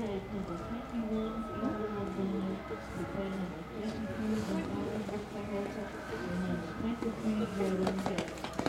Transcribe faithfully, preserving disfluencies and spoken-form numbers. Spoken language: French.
page number fifty-one, number one, to page number fifty-two, number one, and number twenty-three, Jordan Day.